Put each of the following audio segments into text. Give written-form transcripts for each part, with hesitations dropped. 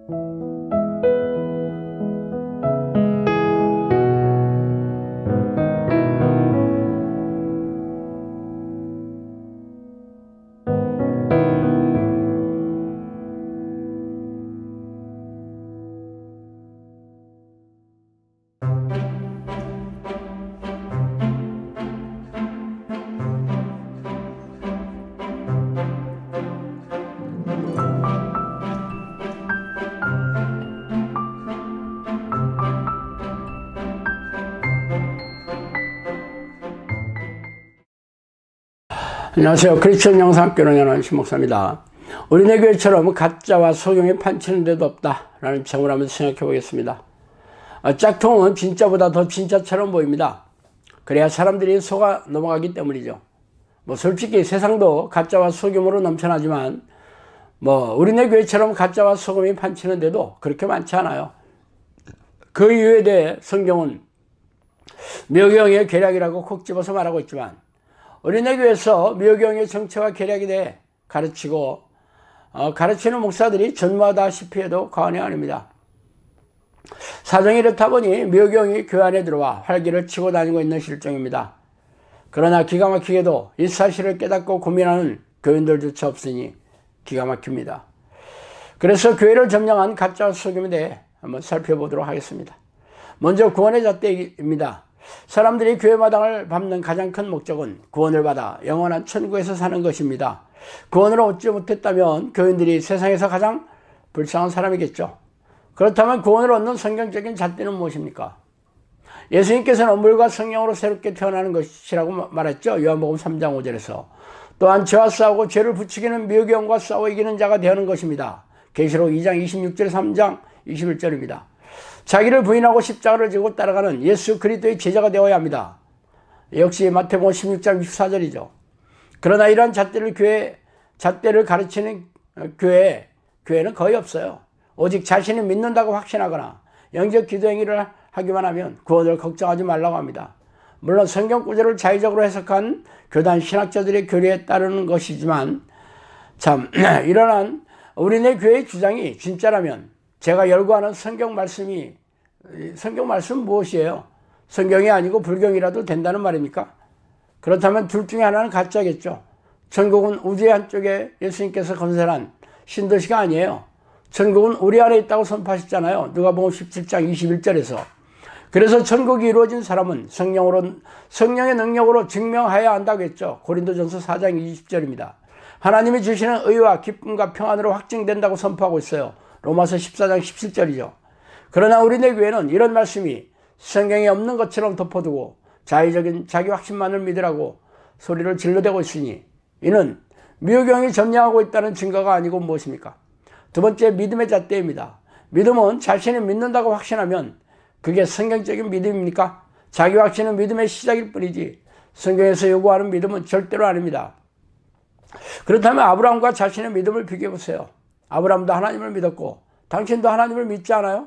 안녕하세요. 크리스천 영상학교를 운영하는 신목사입니다. 우리네 교회처럼 가짜와 속용이 판치는 데도 없다 라는 제목을 한번 생각해 보겠습니다. 짝퉁은 진짜보다 더 진짜처럼 보입니다. 그래야 사람들이 속아 넘어가기 때문이죠. 솔직히 세상도 가짜와 속임으로 넘쳐나지만 우리네 교회처럼 가짜와 속임이 판치는 데도 그렇게 많지 않아요. 그 이유에 대해 성경은 묘경의 계략이라고 콕 집어서 말하고 있지만, 우리네 교회에서 묘경의 정체와 계략에 대해 가르치고 가르치는 목사들이 전무하다시피 해도 과언이 아닙니다. 사정이 이렇다 보니 묘경이 교회 안에 들어와 활기를 치고 다니고 있는 실정입니다. 그러나 기가 막히게도 이 사실을 깨닫고 고민하는 교인들조차 없으니 기가 막힙니다. 그래서 교회를 점령한 가짜와 속임에 대해 한번 살펴보도록 하겠습니다. 먼저 구원의 잣대입니다. 사람들이 교회 마당을 밟는 가장 큰 목적은 구원을 받아 영원한 천국에서 사는 것입니다. 구원을 얻지 못했다면 교인들이 세상에서 가장 불쌍한 사람이겠죠. 그렇다면 구원을 얻는 성경적인 잣대는 무엇입니까? 예수님께서는 물과 성령으로 새롭게 태어나는 것이라고 말했죠. 요한복음 3장 5절에서. 또한 죄와 싸우고 죄를 부추기는 묘경과 싸워 이기는 자가 되는 것입니다. 계시록 2장 26절 3장 21절입니다. 자기를 부인하고 십자가를 지고 따라가는 예수 그리스도의 제자가 되어야 합니다. 역시 마태복음 16장 64절이죠. 그러나 이러한 잣대를 가르치는 교회는 거의 없어요. 오직 자신이 믿는다고 확신하거나 영적 기도 행위를 하기만 하면 구원을 걱정하지 말라고 합니다. 물론 성경 구절을 자의적으로 해석한 교단 신학자들의 교리에 따르는 것이지만, 이러한 우리네 교회의 주장이 진짜라면 제가 열거하는 성경 말씀 무엇이에요? 성경이 아니고 불경이라도 된다는 말입니까? 그렇다면 둘 중에 하나는 가짜겠죠. 천국은 우주의 한쪽에 예수님께서 건설한 신도시가 아니에요. 천국은 우리 안에 있다고 선포하셨잖아요. 누가복음 17장 21절에서. 그래서 천국이 이루어진 사람은 성령의 능력으로 증명해야 한다고 했죠. 고린도전서 4장 20절입니다. 하나님이 주시는 의와 기쁨과 평안으로 확증된다고 선포하고 있어요. 로마서 14장 17절이죠. 그러나 우리네 교회는 이런 말씀이 성경에 없는 것처럼 덮어두고 자의적인 자기 확신만을 믿으라고 소리를 질러대고 있으니, 이는 묘경이 점령하고 있다는 증거가 아니고 무엇입니까? 두 번째, 믿음의 잣대입니다. 믿음은 자신이 믿는다고 확신하면 그게 성경적인 믿음입니까? 자기 확신은 믿음의 시작일 뿐이지 성경에서 요구하는 믿음은 절대로 아닙니다. 그렇다면 아브라함과 자신의 믿음을 비교해보세요. 아브라함도 하나님을 믿었고 당신도 하나님을 믿지 않아요?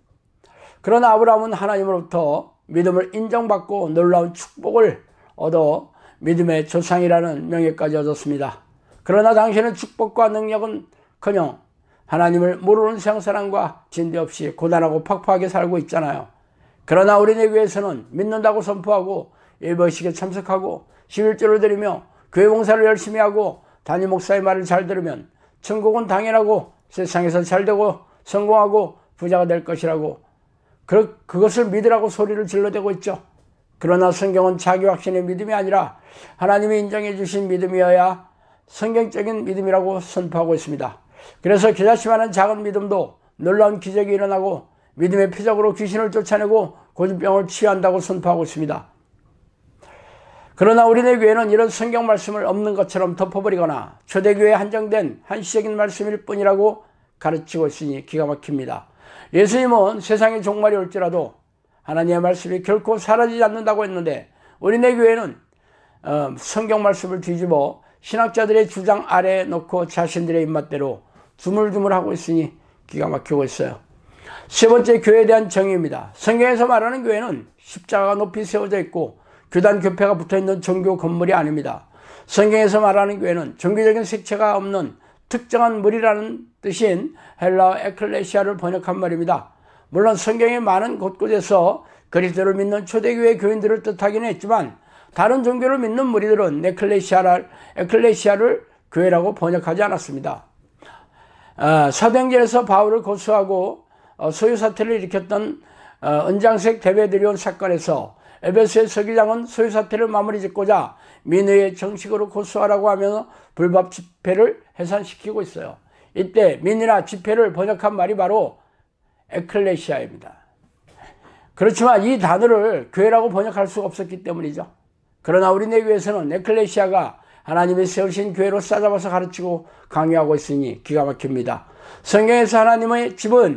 그러나 아브라함은 하나님으로부터 믿음을 인정받고 놀라운 축복을 얻어 믿음의 조상이라는 명예까지 얻었습니다. 그러나 당신은 축복과 능력은커녕 하나님을 모르는 세상 사람과 진대 없이 고단하고 팍팍하게 살고 있잖아요. 그러나 우리네 교회에서는 믿는다고 선포하고 예배의식에 참석하고 11조를 드리며 교회 봉사를 열심히 하고 담임 목사의 말을 잘 들으면 천국은 당연하고 세상에서 잘되고 성공하고 부자가 될 것이라고 그것을 믿으라고 소리를 질러대고 있죠. 그러나 성경은 자기 확신의 믿음이 아니라 하나님이 인정해 주신 믿음이어야 성경적인 믿음이라고 선포하고 있습니다. 그래서 겨자씨만한 작은 믿음도 놀라운 기적이 일어나고 믿음의 표적으로 귀신을 쫓아내고 고진병을 치유한다고 선포하고 있습니다. 그러나 우리네 교회는 이런 성경 말씀을 없는 것처럼 덮어버리거나 초대교회에 한정된 한시적인 말씀일 뿐이라고 가르치고 있으니 기가 막힙니다. 예수님은 세상의 종말이 올지라도 하나님의 말씀이 결코 사라지지 않는다고 했는데, 우리네 교회는 성경 말씀을 뒤집어 신학자들의 주장 아래에 놓고 자신들의 입맛대로 주물주물하고 있으니 기가 막히고 있어요. 세 번째, 교회에 대한 정의입니다. 성경에서 말하는 교회는 십자가가 높이 세워져 있고 교단 교패가 붙어있는 종교 건물이 아닙니다. 성경에서 말하는 교회는 종교적인 색채가 없는 특정한 무리라는 뜻인 헬라어 에클레시아를 번역한 말입니다. 물론 성경의 많은 곳곳에서 그리스도를 믿는 초대교회 교인들을 뜻하기는 했지만 다른 종교를 믿는 무리들은 에클레시아를 교회라고 번역하지 않았습니다. 사도행전에서 바울을 고소하고 소유 사태를 일으켰던 은장색 대베드리온 사건에서 에베소의 서기장은 소유 사태를 마무리 짓고자 민의에 정식으로 고소하라고 하면서 불법 집회를 해산시키고 있어요. 이때 민의나 집회를 번역한 말이 바로 에클레시아입니다. 그렇지만 이 단어를 교회라고 번역할 수가 없었기 때문이죠. 그러나 우리네 교회에서는 에클레시아가 하나님이 세우신 교회로 싸잡아서 가르치고 강요하고 있으니 기가 막힙니다. 성경에서 하나님의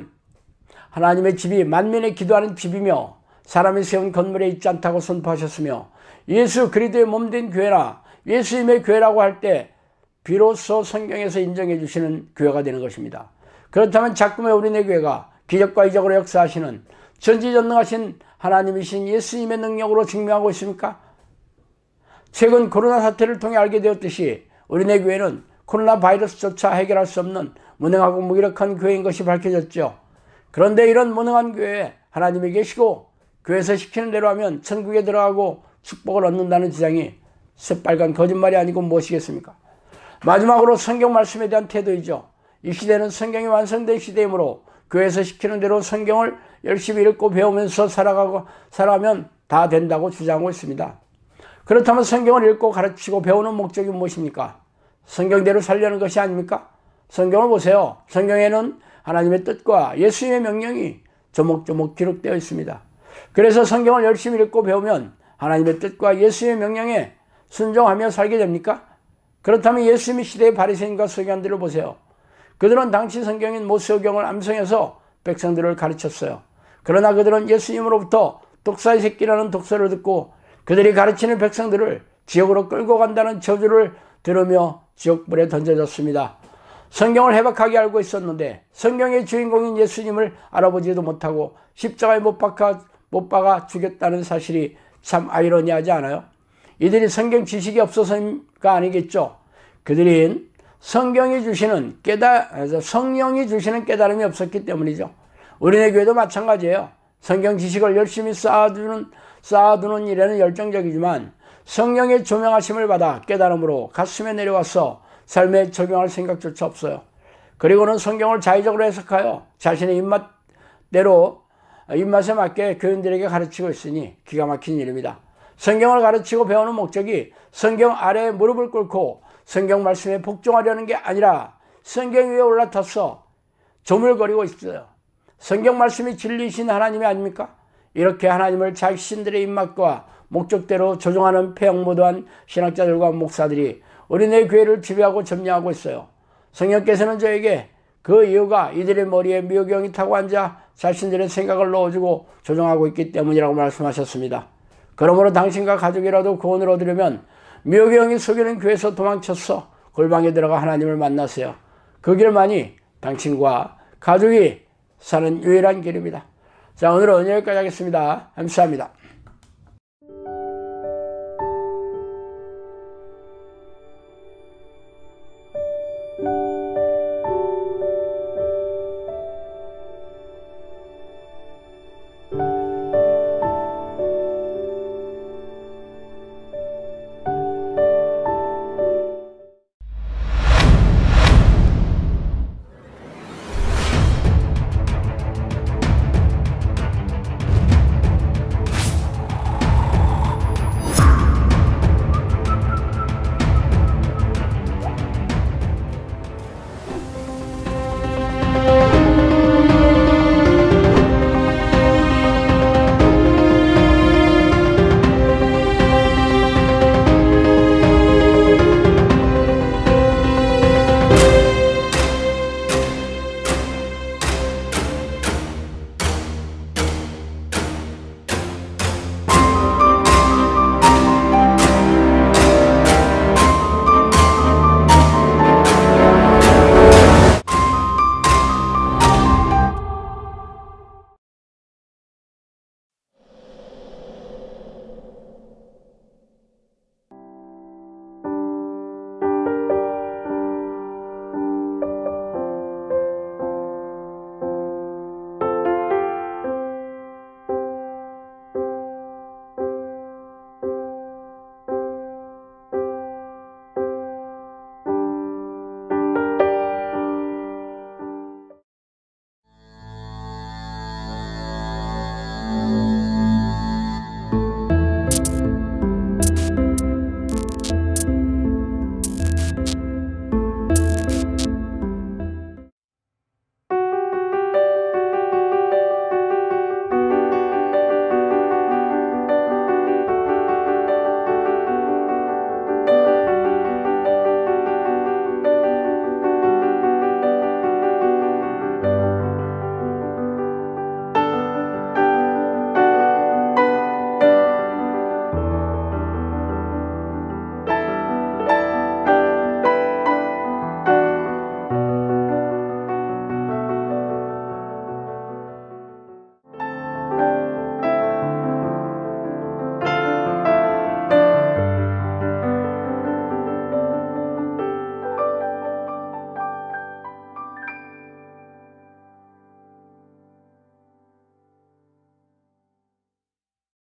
집이 만민의 기도하는 집이며 사람이 세운 건물에 있지 않다고 선포하셨으며 예수 그리스도의 몸된 교회나 예수님의 교회라고 할 때 비로소 성경에서 인정해 주시는 교회가 되는 것입니다. 그렇다면 자꾸만 우리네 교회가 기적과 이적으로 역사하시는 전지전능하신 하나님이신 예수님의 능력으로 증명하고 있습니까? 최근 코로나 사태를 통해 알게 되었듯이 우리네 교회는 코로나 바이러스조차 해결할 수 없는 무능하고 무기력한 교회인 것이 밝혀졌죠. 그런데 이런 무능한 교회에 하나님이 계시고 교회에서 시키는 대로 하면 천국에 들어가고 축복을 얻는다는 주장이 새빨간 거짓말이 아니고 무엇이겠습니까? 마지막으로 성경 말씀에 대한 태도이죠. 이 시대는 성경이 완성된 시대이므로 교회에서 시키는 대로 성경을 열심히 읽고 배우면서 살아가면 다 된다고 주장하고 있습니다. 그렇다면 성경을 읽고 가르치고 배우는 목적이 무엇입니까? 성경대로 살려는 것이 아닙니까? 성경을 보세요. 성경에는 하나님의 뜻과 예수님의 명령이 조목조목 기록되어 있습니다. 그래서 성경을 열심히 읽고 배우면 하나님의 뜻과 예수님의 명령에 순종하며 살게 됩니까? 그렇다면 예수님의 시대의 바리새인과 서기관들을 보세요. 그들은 당시 성경인 모세오경을 암송해서 백성들을 가르쳤어요. 그러나 그들은 예수님으로부터 독사의 새끼라는 독서를 듣고 그들이 가르치는 백성들을 지옥으로 끌고 간다는 저주를 들으며 지옥불에 던져졌습니다. 성경을 해박하게 알고 있었는데 성경의 주인공인 예수님을 알아보지도 못하고 십자가에 못 박아 죽였다는 사실이 참 아이러니하지 않아요? 이들이 성경 지식이 없어서가 아니겠죠. 그들은 성령이 주시는 깨달음이 없었기 때문이죠. 우리네 교회도 마찬가지예요. 성경 지식을 열심히 쌓아두는 일에는 열정적이지만 성령의 조명하심을 받아 깨달음으로 가슴에 내려와서 삶에 적용할 생각조차 없어요. 그리고는 성경을 자의적으로 해석하여 자신의 입맛에 맞게 교인들에게 가르치고 있으니 기가 막힌 일입니다. 성경을 가르치고 배우는 목적이 성경 아래에 무릎을 꿇고 성경 말씀에 복종하려는 게 아니라 성경 위에 올라타서 조물거리고 있어요. 성경 말씀이 진리이신 하나님이 아닙니까? 이렇게 하나님을 자신들의 입맛과 목적대로 조종하는 폐역무도한 신학자들과 목사들이 우리네 교회를 지배하고 점령하고 있어요. 성령께서는 저에게 그 이유가 이들의 머리에 미혹영이 타고 앉아 자신들의 생각을 넣어주고 조종하고 있기 때문이라고 말씀하셨습니다. 그러므로 당신과 가족이라도 구원을 얻으려면 미혹영이 속이는 교회에서 도망쳐서 골방에 들어가 하나님을 만나세요. 그 길만이 당신과 가족이 사는 유일한 길입니다. 자, 오늘은 여기까지 하겠습니다. 감사합니다.